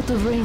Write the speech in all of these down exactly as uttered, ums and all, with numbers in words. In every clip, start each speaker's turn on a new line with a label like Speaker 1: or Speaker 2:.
Speaker 1: out of range.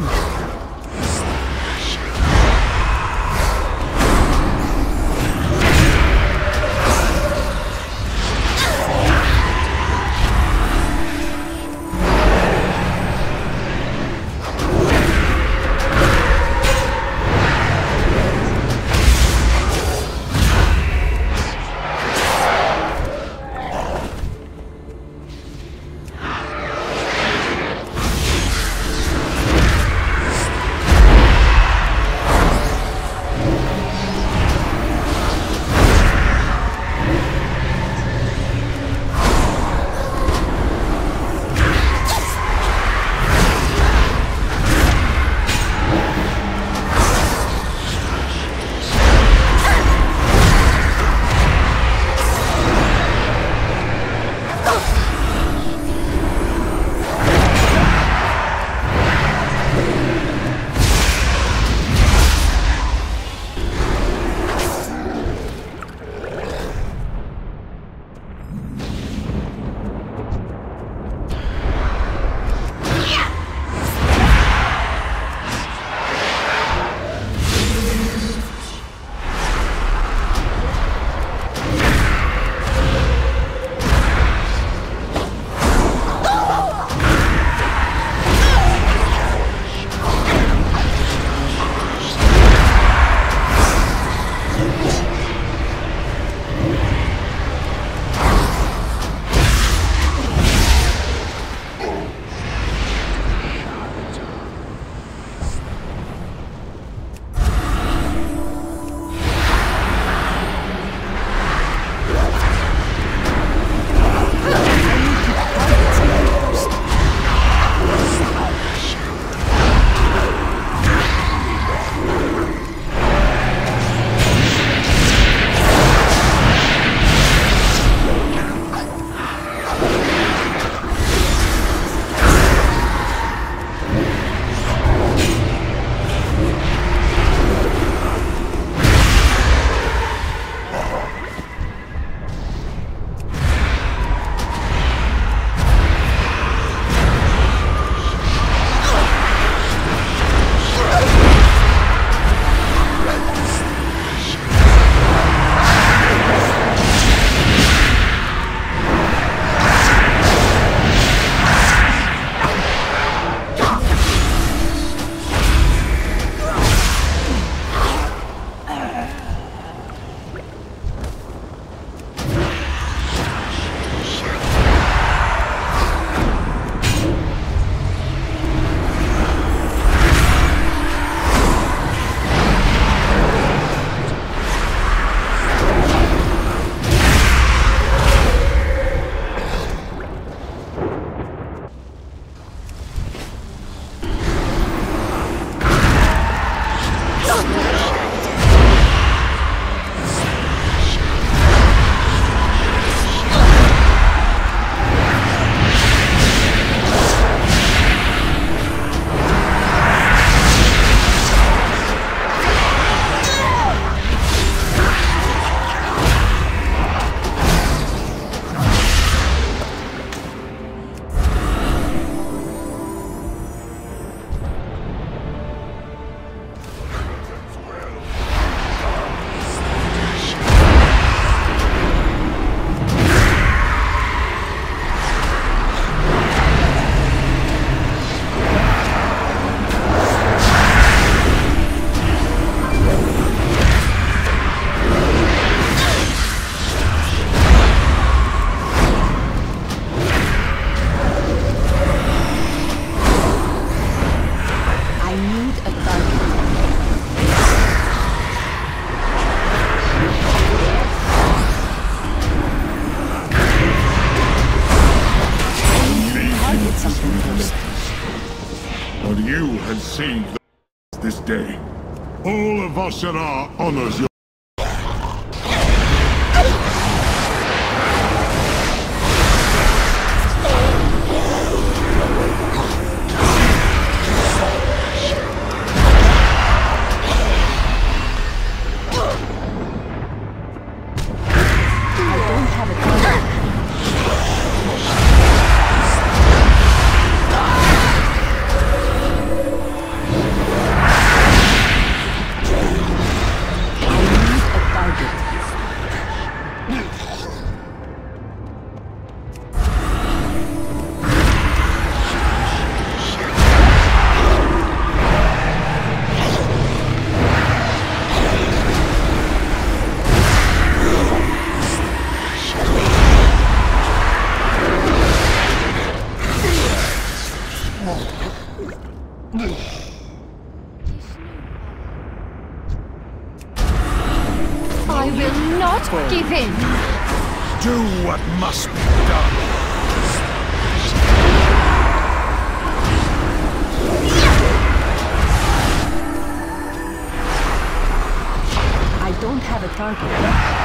Speaker 2: But you had saved this day. All of Ashara honors your...
Speaker 1: I will not give in!
Speaker 3: Do what must be done.
Speaker 1: I don't have a target.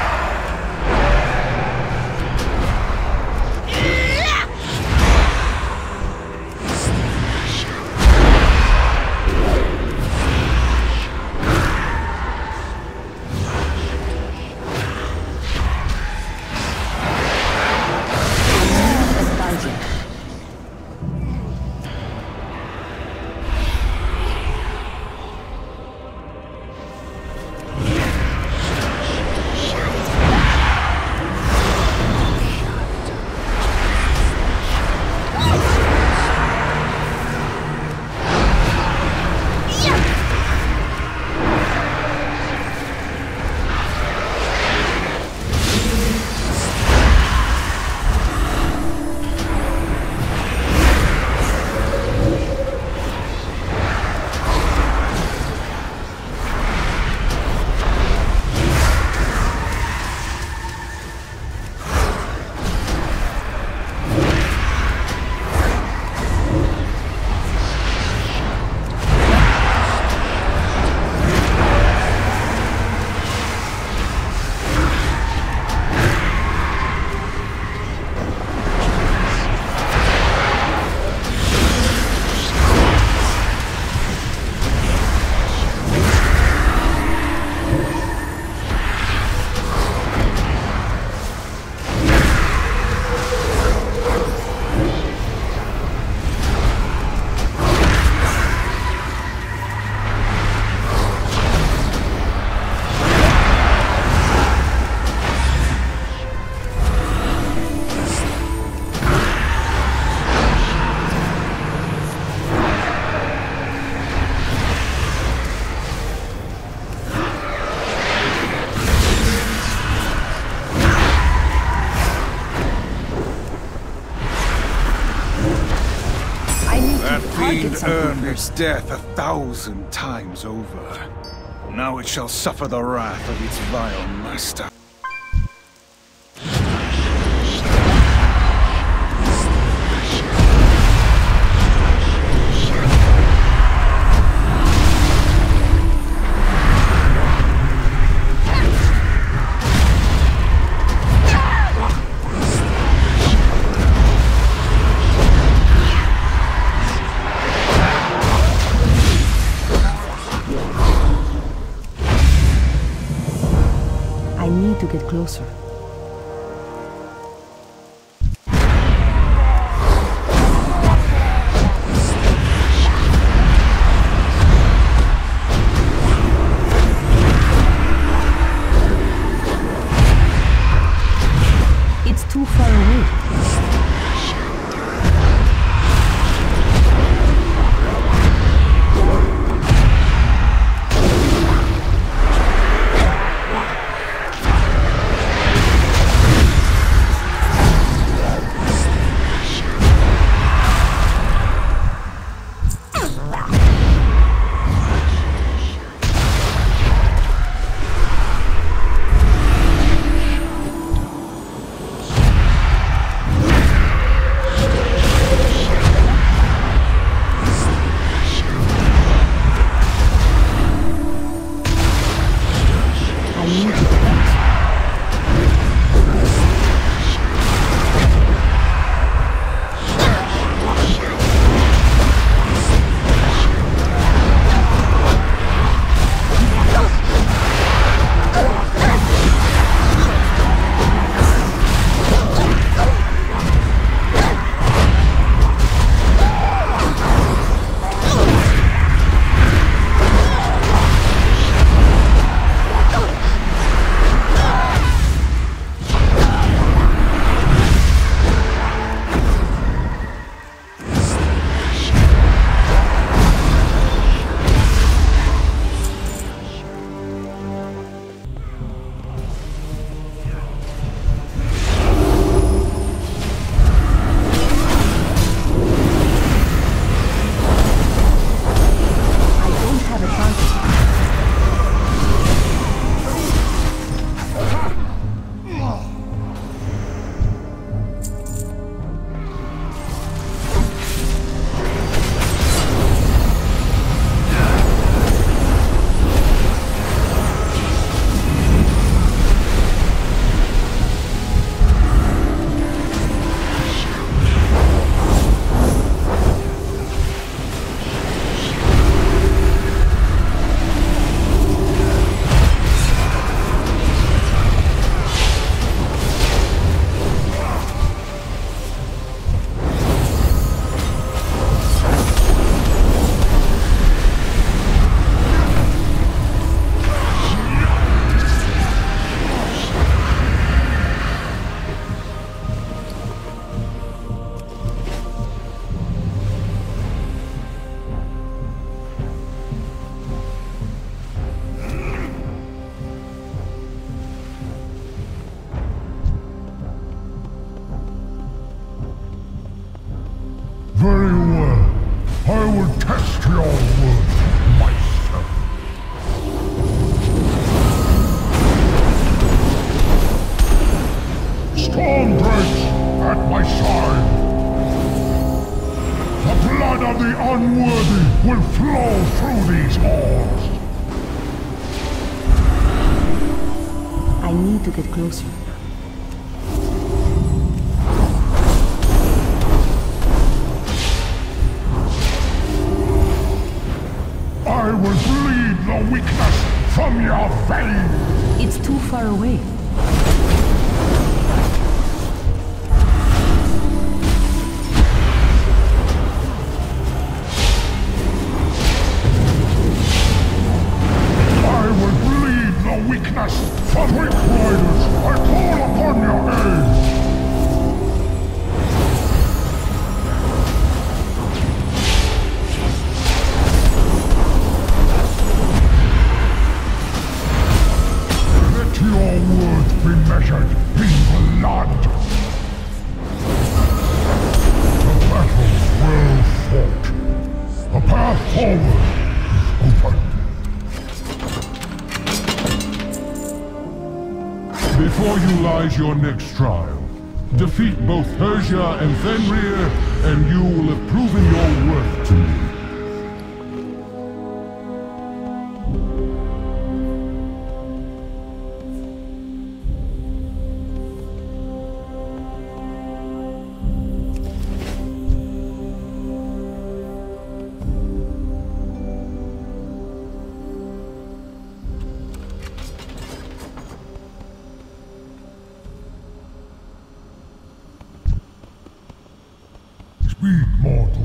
Speaker 3: Fiend earned its death a thousand times over. Now it shall suffer the wrath of its vile master.
Speaker 1: To get closer. It's too far away.
Speaker 2: unworthy will flow through these halls.
Speaker 1: I need to get closer.
Speaker 2: I will bleed the weakness from your veins!
Speaker 1: It's too far away.
Speaker 2: I will bleed the weakness from weak riders! I call upon your aid! Your words be measured in blood. The battle well fought. A path forward is open. Before you lies your next trial. Defeat both Persia and Fenrir, and you will have proven your worth to me. Speak, mortal.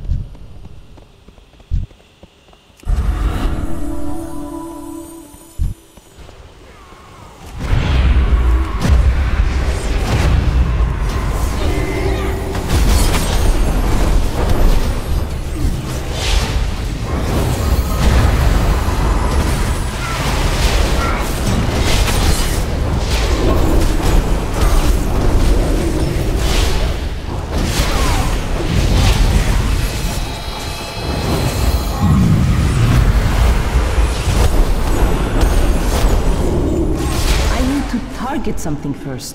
Speaker 1: Target something first.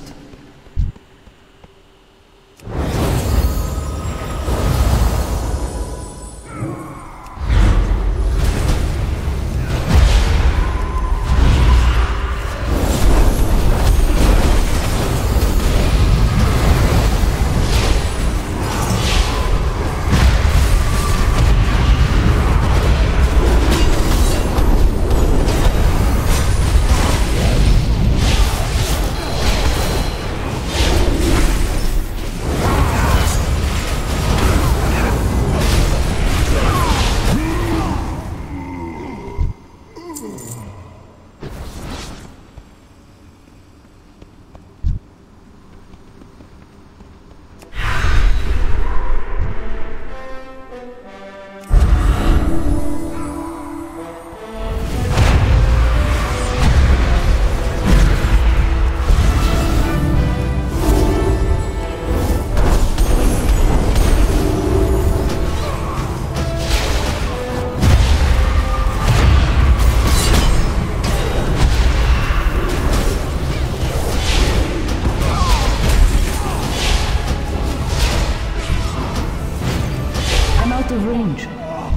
Speaker 1: Range.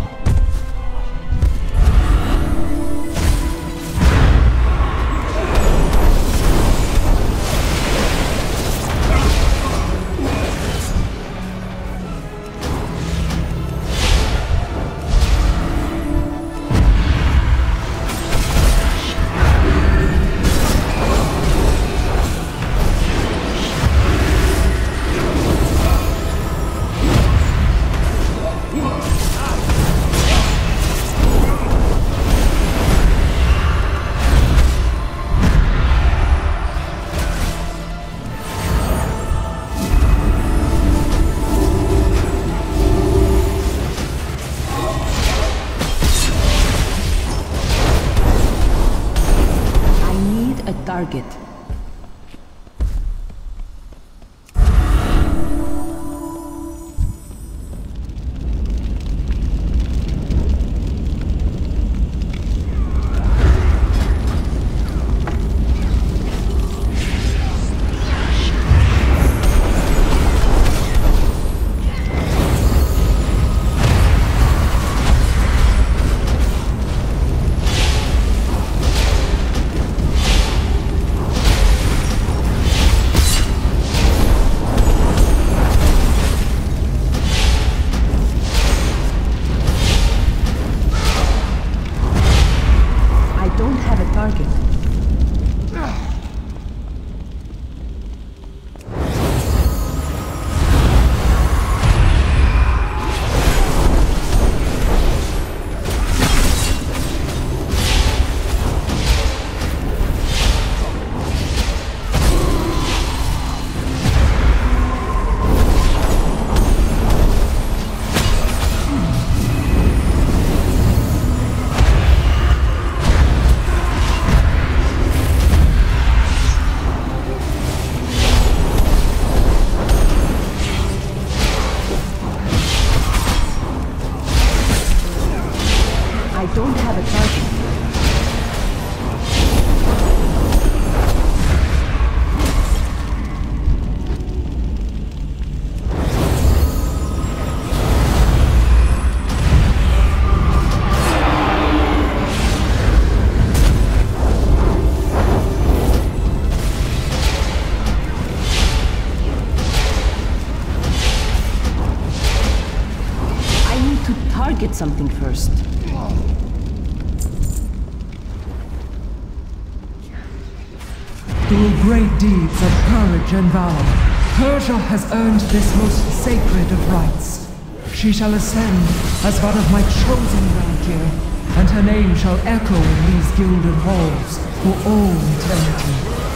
Speaker 1: Target. something first.
Speaker 4: Through great deeds of courage and valor, Persia has earned this most sacred of rights. She shall ascend as one of my chosen Valkyr, and her name shall echo in these gilded halls for all eternity.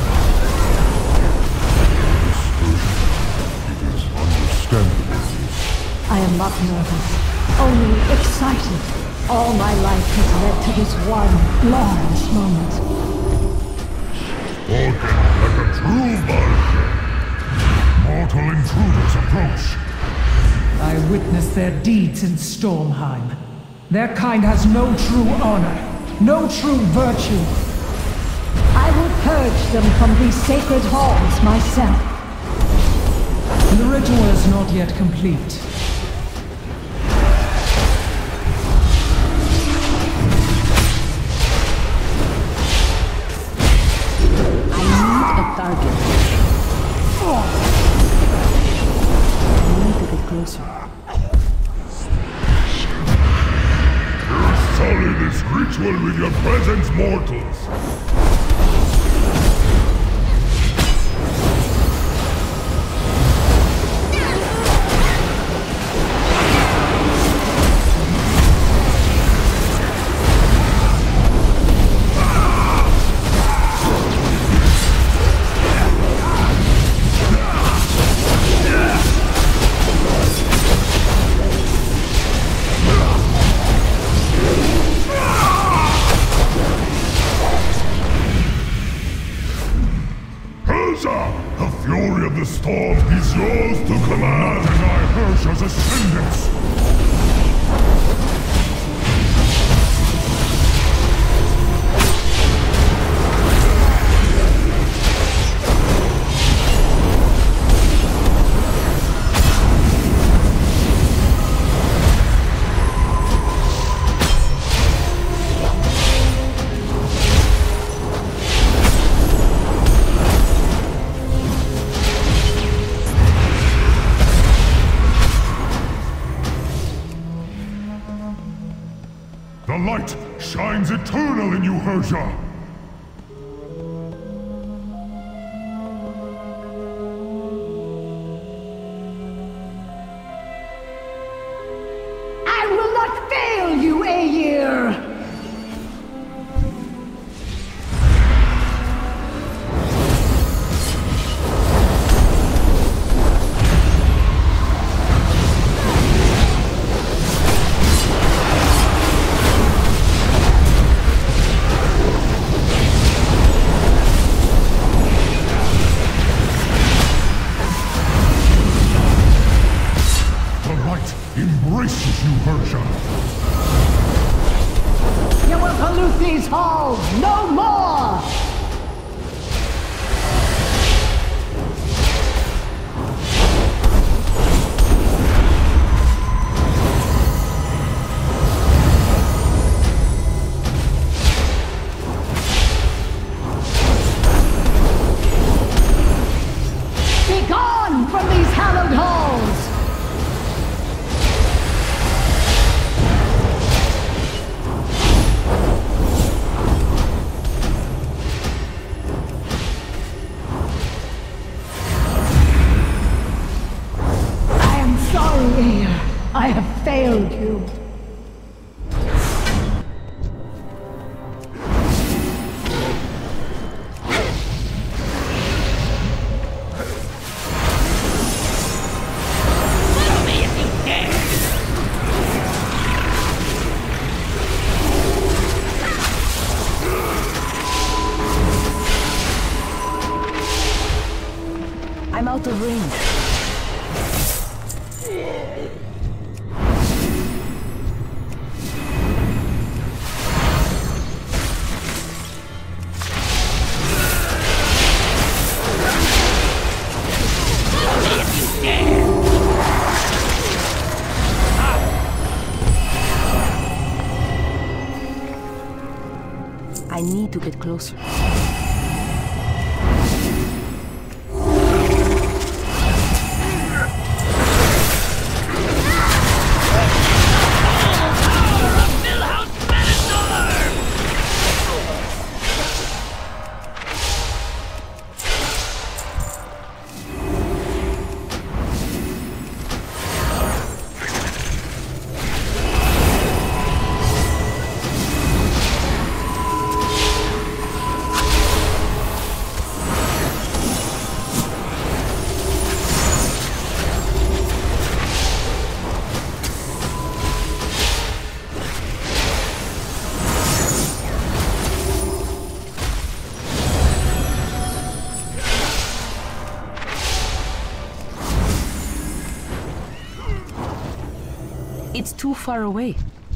Speaker 2: It is understandable.
Speaker 5: I am not nervous, only excited. All my life has led to this one glorious moment.
Speaker 2: Spoken like a true Valkyr. Mortal intruders approach.
Speaker 4: I witnessed their deeds in Stormheim. Their kind has no true honor, no true virtue.
Speaker 5: I will purge them from these sacred halls myself.
Speaker 4: The ritual is not yet complete.
Speaker 1: I need a target. I need to get closer.
Speaker 2: Sully this ritual with your presence, mortals. The fury of the storm is yours to command. Not deny Hersha's ascendance. The light shines eternal in you, Hersha!
Speaker 5: I will not fail you, Aegir!
Speaker 2: Embraces you, Hersha.
Speaker 5: You will pollute these halls no more! Be gone from these hallowed halls! I have failed you.
Speaker 1: I'm out of range. I need to get closer. It's too far away.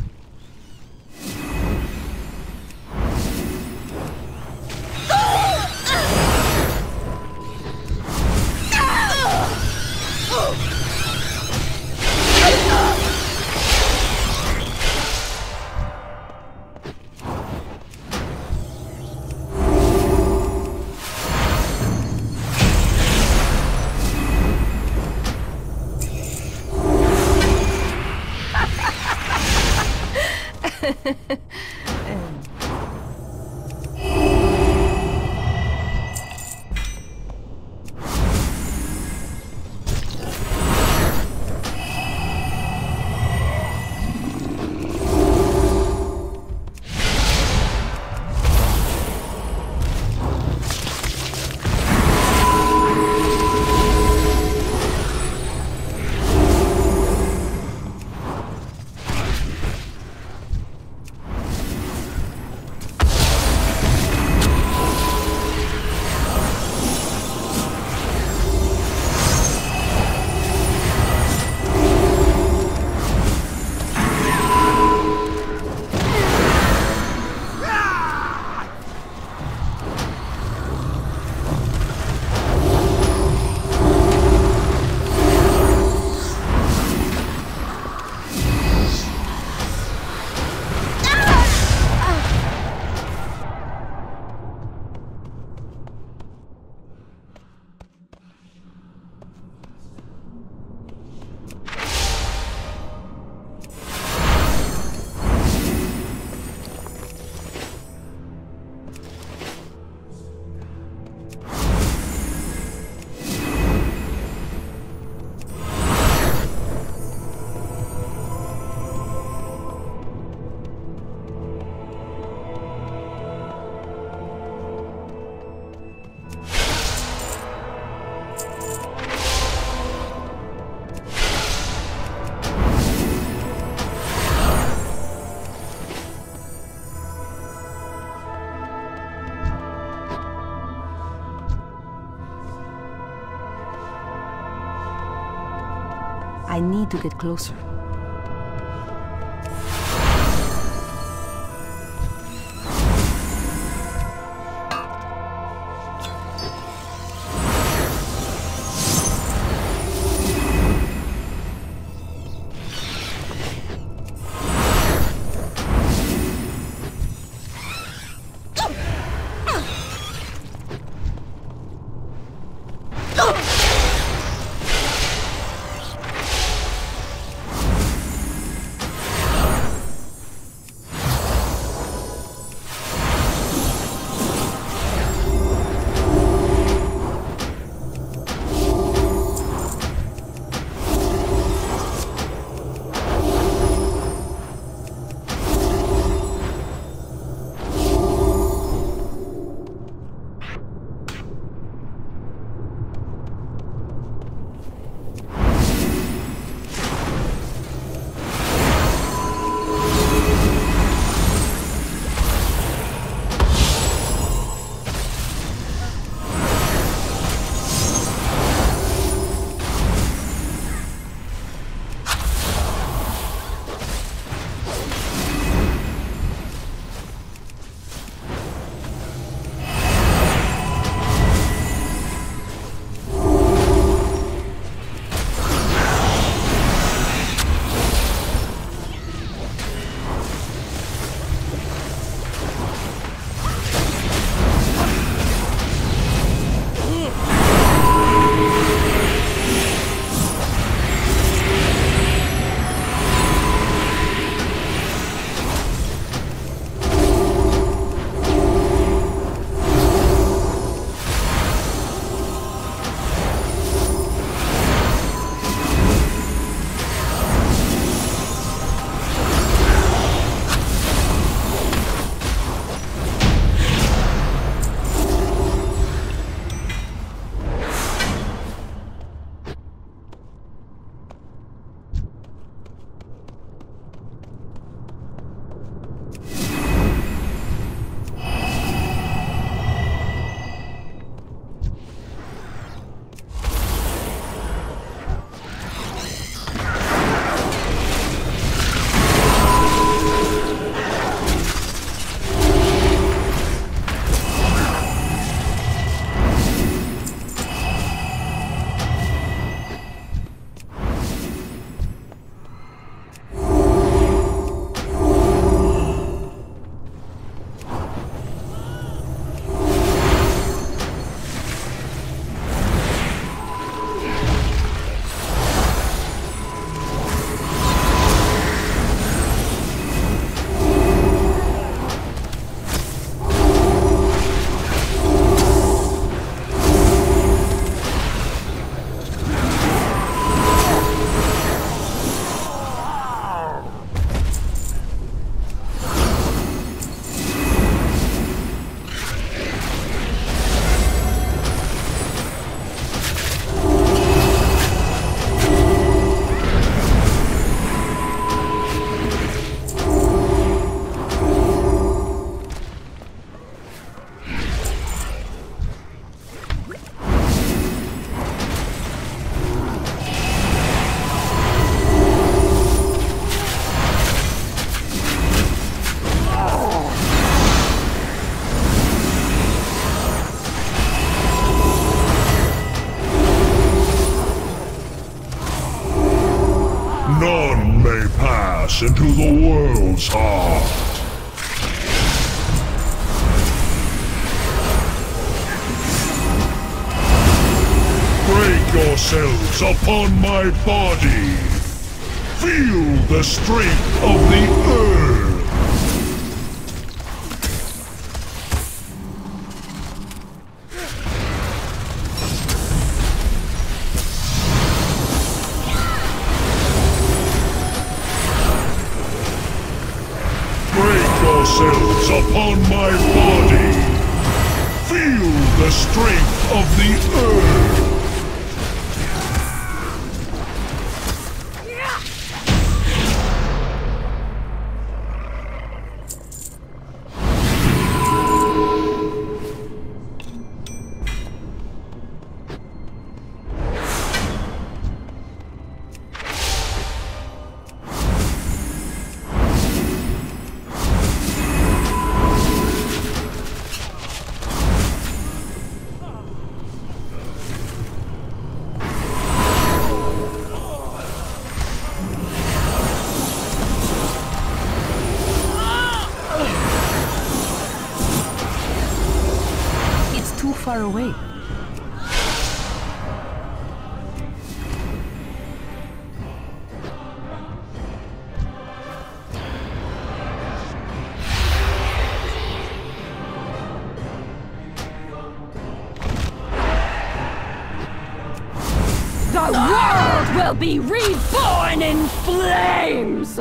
Speaker 1: I need to get closer.
Speaker 2: pass into the world's heart. Break yourselves upon my body. Feel the strength of the earth. Break yourselves upon my body. Feel the strength of the earth.
Speaker 1: Far away.
Speaker 5: The world will be reborn in flames!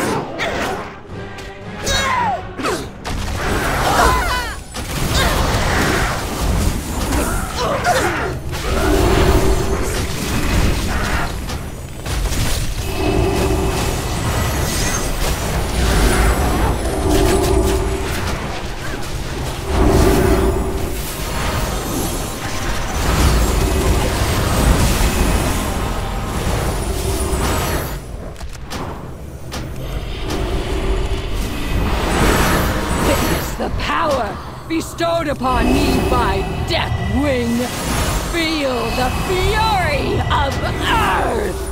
Speaker 5: The power bestowed upon me by Deathwing. Feel the fury of Earth!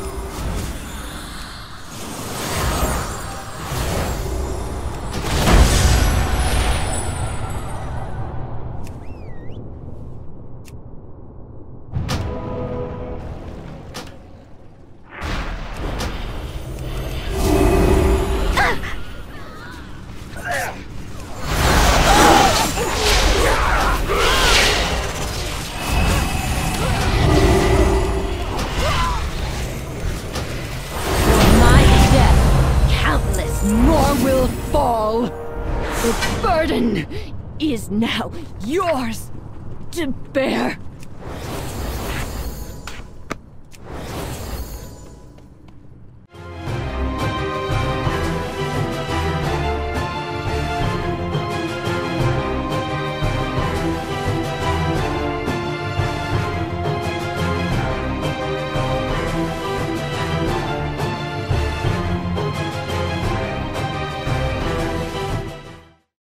Speaker 5: More will fall. The burden is now yours to bear.